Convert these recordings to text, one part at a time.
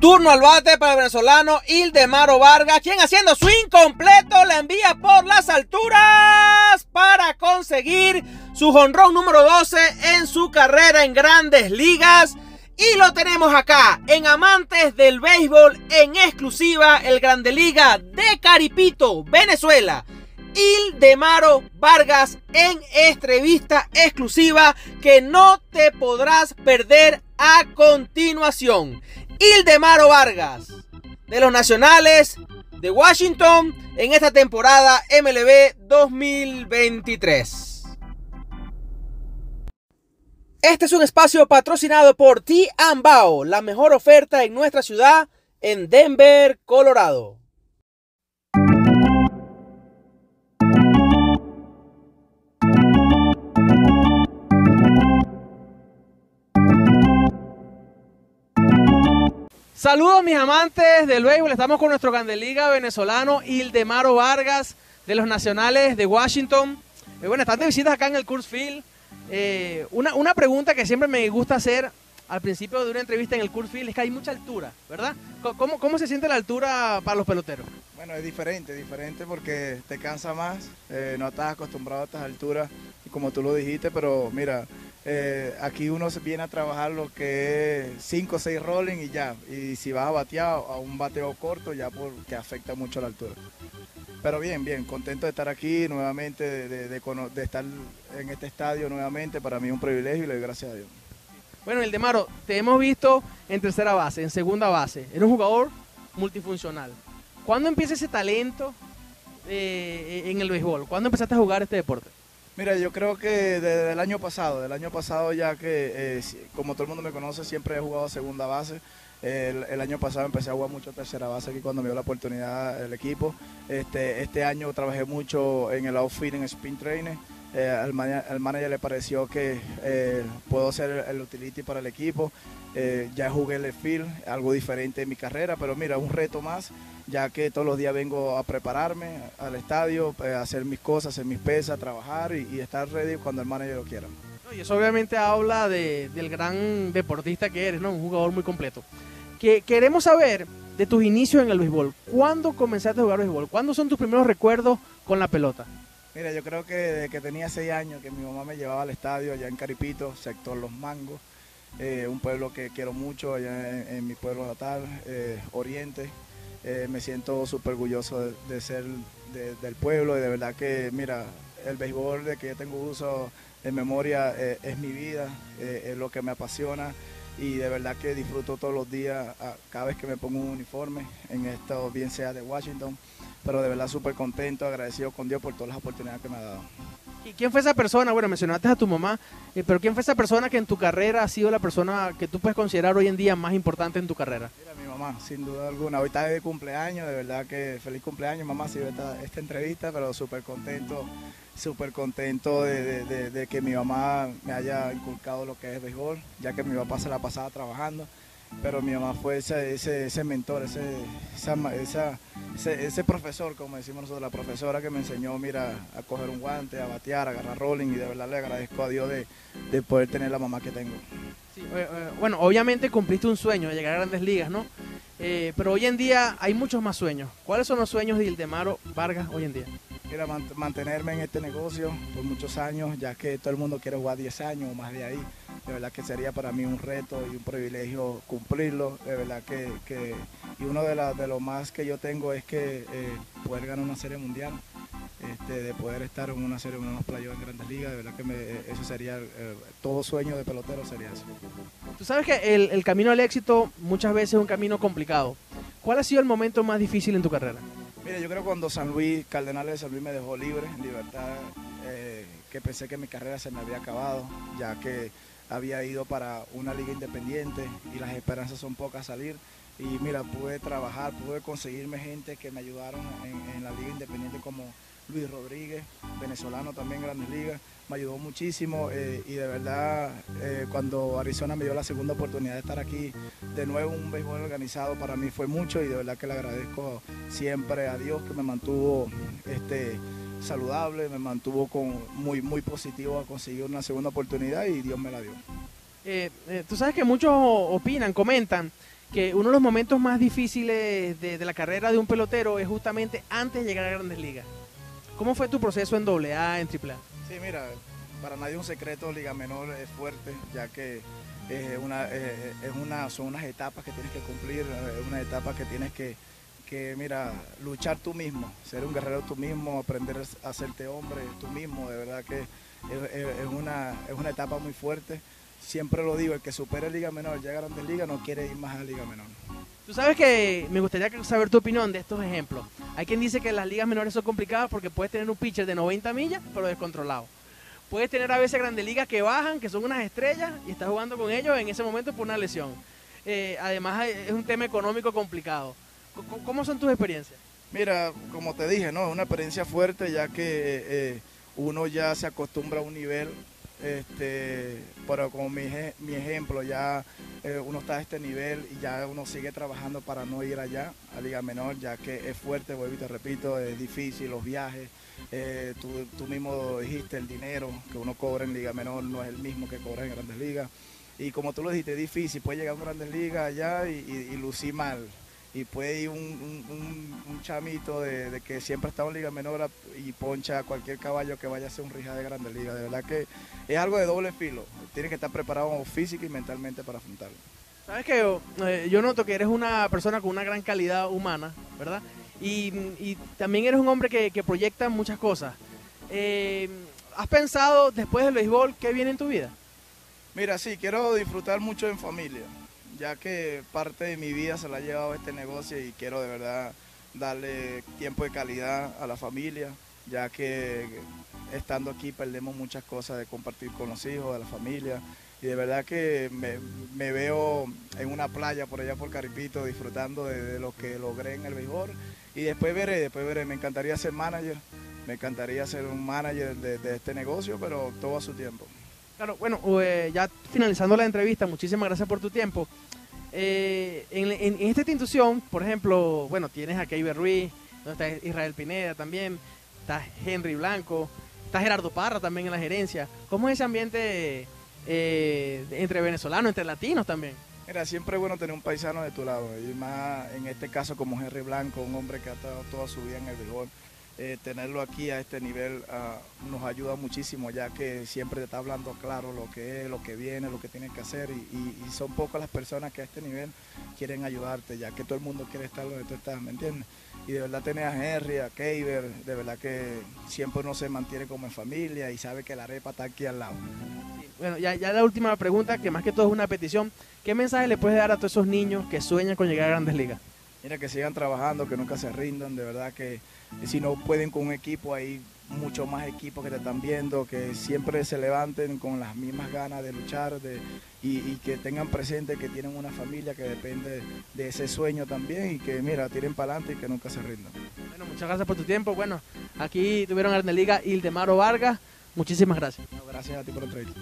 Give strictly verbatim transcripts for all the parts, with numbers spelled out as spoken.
Turno al bate para el venezolano Ildemaro Vargas, quien haciendo swing completo la envía por las alturas para conseguir su jonrón número doce en su carrera en Grandes Ligas. Y lo tenemos acá en Amantes del Béisbol en exclusiva, el Grande Liga de Caripito, Venezuela. Ildemaro Vargas en entrevista exclusiva que no te podrás perder a continuación. Ildemaro Vargas, de los Nacionales de Washington, en esta temporada M L B dos mil veintitrés. Este es un espacio patrocinado por T and Bao, la mejor oferta en nuestra ciudad, en Denver, Colorado. Saludos mis amantes del béisbol, estamos con nuestro Grande Liga venezolano Ildemaro Vargas de los Nacionales de Washington. Eh, bueno, están de visitas acá en el Coors Field. Eh, una, una pregunta que siempre me gusta hacer al principio de una entrevista en el Coors Field es que hay mucha altura, ¿verdad? ¿Cómo, cómo se siente la altura para los peloteros? Bueno, es diferente, diferente porque te cansa más, eh, no estás acostumbrado a estas alturas, como tú lo dijiste, pero mira, eh, aquí uno se viene a trabajar lo que es cinco o seis rolling y ya, y si vas a batear a un bateo corto ya porque afecta mucho la altura. Pero bien, bien, contento de estar aquí nuevamente, de, de, de, de estar en este estadio nuevamente, para mí es un privilegio y le doy gracias a Dios. Bueno, Ildemaro, te hemos visto en tercera base, en segunda base, eres un jugador multifuncional. ¿Cuándo empieza ese talento eh, en el béisbol? ¿Cuándo empezaste a jugar este deporte? Mira, yo creo que desde el año pasado, del año pasado ya que, eh, como todo el mundo me conoce, siempre he jugado segunda base. El, el año pasado empecé a jugar mucho tercera base aquí cuando me dio la oportunidad el equipo. Este, este año trabajé mucho en el outfield, en spin training. Eh, al, man, al manager le pareció que eh, puedo ser el, el utility para el equipo. Eh, ya jugué el field, algo diferente en mi carrera, pero mira, un reto más, ya que todos los días vengo a prepararme al estadio, eh, a hacer mis cosas, hacer mis pesas, trabajar y, y estar ready cuando el manager lo quiera. Y eso obviamente habla de, del gran deportista que eres, ¿no? Un jugador muy completo. Que, queremos saber de tus inicios en el béisbol. ¿Cuándo comenzaste a jugar béisbol? ¿Cuándo son tus primeros recuerdos con la pelota? Mira, yo creo que desde que tenía seis años que mi mamá me llevaba al estadio allá en Caripito, sector Los Mangos, eh, un pueblo que quiero mucho allá en, en mi pueblo natal, eh, Oriente. Eh, me siento súper orgulloso de, de ser de, del pueblo y de verdad que, mira, el béisbol de que yo tengo uso en memoria eh, es mi vida, eh, es lo que me apasiona y de verdad que disfruto todos los días a, cada vez que me pongo un uniforme, en esto bien sea de Washington, pero de verdad súper contento, agradecido con Dios por todas las oportunidades que me ha dado. ¿Y quién fue esa persona? Bueno, mencionaste a tu mamá, eh, pero ¿quién fue esa persona que en tu carrera ha sido la persona que tú puedes considerar hoy en día más importante en tu carrera? Mira, mi mamá, sin duda alguna. Hoy está de cumpleaños, de verdad que feliz cumpleaños, mamá, si ve esta, esta entrevista, pero súper contento, súper contento de, de, de, de que mi mamá me haya inculcado lo que es béisbol, ya que mi papá se la pasaba trabajando. Pero mi mamá fue ese, ese, ese mentor, ese, esa, esa, ese, ese profesor, como decimos nosotros, la profesora que me enseñó, mira, a coger un guante, a batear, a agarrar rolling, y de verdad le agradezco a Dios de, de poder tener la mamá que tengo. Sí, eh, eh, bueno, obviamente cumpliste un sueño de llegar a Grandes Ligas, ¿no? Eh, pero hoy en día hay muchos más sueños. ¿Cuáles son los sueños de Ildemaro Vargas hoy en día? Mira, mantenerme en este negocio por muchos años, ya que todo el mundo quiere jugar diez años o más de ahí. De verdad que sería para mí un reto y un privilegio cumplirlo. De verdad que, que y uno de, la, de lo más que yo tengo es que eh, poder ganar una serie mundial, este, de poder estar en una serie, en unos playoffs en Grandes Ligas. De verdad que me, eso sería, eh, todo sueño de pelotero sería eso. Tú sabes que el, el camino al éxito muchas veces es un camino complicado. ¿Cuál ha sido el momento más difícil en tu carrera? Mira, yo creo que cuando San Luis, Cardenales de San Luis me dejó libre, en libertad, eh, que pensé que mi carrera se me había acabado, ya que había ido para una liga independiente y las esperanzas son pocas a salir. Y mira, pude trabajar, pude conseguirme gente que me ayudaron en, en la liga independiente como Luis Rodríguez, venezolano también en Grandes Ligas, me ayudó muchísimo eh, y de verdad eh, cuando Arizona me dio la segunda oportunidad de estar aquí de nuevo en un béisbol organizado para mí fue mucho y de verdad que le agradezco siempre a Dios que me mantuvo este, saludable, me mantuvo con, muy, muy positivo a conseguir una segunda oportunidad y Dios me la dio. Eh, eh, tú sabes que muchos opinan, comentan que uno de los momentos más difíciles de, de la carrera de un pelotero es justamente antes de llegar a Grandes Ligas. ¿Cómo fue tu proceso en doble A, en triple A? Sí, mira, para nadie es un secreto, Liga Menor es fuerte, ya que es una, eh, es una, son unas etapas que tienes que cumplir, es una etapa que tienes que, que, mira, luchar tú mismo, ser un guerrero tú mismo, aprender a hacerte hombre tú mismo, de verdad que es, es, es, una, es una etapa muy fuerte. Siempre lo digo, el que supere Liga Menor, llega a Grandes Ligas, no quiere ir más a Liga Menor. Tú sabes que me gustaría saber tu opinión de estos ejemplos. Hay quien dice que las ligas menores son complicadas porque puedes tener un pitcher de noventa millas, pero descontrolado. Puedes tener a veces Grandes Ligas que bajan, que son unas estrellas, y estás jugando con ellos en ese momento por una lesión. Eh, además es un tema económico complicado. ¿Cómo son tus experiencias? Mira, como te dije, no, es una experiencia fuerte, ya que eh, uno ya se acostumbra a un nivel. Este, pero como mi, mi ejemplo, ya eh, uno está a este nivel y ya uno sigue trabajando para no ir allá a Liga Menor, ya que es fuerte, vuelvo y te repito, es difícil, los viajes, eh, tú, tú mismo dijiste, el dinero que uno cobra en Liga Menor no es el mismo que cobra en Grandes Ligas, y como tú lo dijiste, es difícil, puede llegar a Grandes Ligas allá y, y, y lucir mal. Y puede ir un, un, un chamito de, de que siempre ha estado en Liga Menor y poncha a cualquier caballo que vaya a hacer un rija de Grandes Ligas. De verdad que es algo de doble filo. Tienes que estar preparado física y mentalmente para afrontarlo. Sabes que eh, yo noto que eres una persona con una gran calidad humana, ¿verdad? Y, y también eres un hombre que, que proyecta muchas cosas. Eh, ¿Has pensado después del béisbol qué viene en tu vida? Mira, sí, quiero disfrutar mucho en familia, ya que parte de mi vida se la ha llevado este negocio y quiero de verdad darle tiempo de calidad a la familia, ya que estando aquí perdemos muchas cosas de compartir con los hijos, de la familia, y de verdad que me, me veo en una playa por allá por Caripito disfrutando de, de lo que logré en el béisbol, y después veré, después veré, me encantaría ser manager, me encantaría ser un manager de, de este negocio, pero todo a su tiempo. Claro, bueno, eh, ya finalizando la entrevista, muchísimas gracias por tu tiempo. Eh, en, en, en esta institución, por ejemplo, bueno, tienes a Keiber Ruiz, está Israel Pineda también, está Henry Blanco, está Gerardo Parra también en la gerencia. ¿Cómo es ese ambiente eh, entre venezolanos, entre latinos también? Mira, siempre es bueno tener un paisano de tu lado, y más en este caso como Henry Blanco, un hombre que ha estado toda su vida en el béisbol. Eh, tenerlo aquí a este nivel uh, nos ayuda muchísimo, ya que siempre te está hablando claro lo que es, lo que viene, lo que tienes que hacer, y, y, y son pocas las personas que a este nivel quieren ayudarte, ya que todo el mundo quiere estar donde tú estás, ¿me entiendes? Y de verdad tener a Henry, a Keiber, de verdad que siempre uno se mantiene como en familia y sabe que la arepa está aquí al lado. Sí, bueno, ya, ya la última pregunta, que más que todo es una petición, ¿qué mensaje le puedes dar a todos esos niños que sueñan con llegar a Grandes Ligas? Mira, que sigan trabajando, que nunca se rindan, de verdad que si no pueden con un equipo, hay muchos más equipos que te están viendo, que siempre se levanten con las mismas ganas de luchar de, y, y que tengan presente que tienen una familia que depende de ese sueño también, y que mira, tiren para adelante y que nunca se rindan. Bueno, muchas gracias por tu tiempo. Bueno, aquí tuvieron a Grandes Ligas Ildemaro Vargas, muchísimas gracias. No, gracias a ti por la entrevista.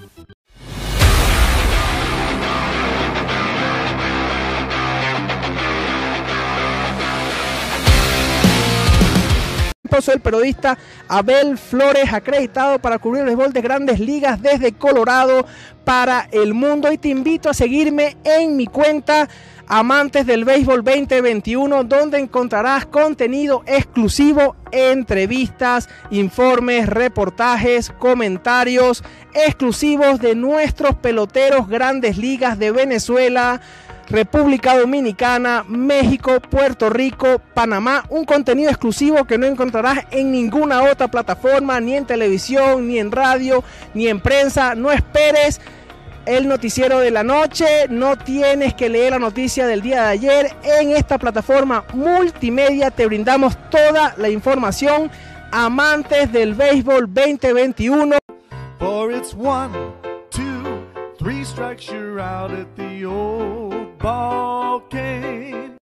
Soy el periodista Abel Flores, acreditado para cubrir el béisbol de Grandes Ligas desde Colorado para el mundo, y te invito a seguirme en mi cuenta Amantes del Béisbol veinte veintiuno, donde encontrarás contenido exclusivo, entrevistas, informes, reportajes, comentarios exclusivos de nuestros peloteros Grandes Ligas de Venezuela, República Dominicana, México, Puerto Rico, Panamá, un contenido exclusivo que no encontrarás en ninguna otra plataforma, ni en televisión, ni en radio, ni en prensa. No esperes el noticiero de la noche, no tienes que leer la noticia del día de ayer. En esta plataforma multimedia te brindamos toda la información. Amantes del Béisbol veinte veintiuno. For it's one, two, three strikes, you're out at the old ball game.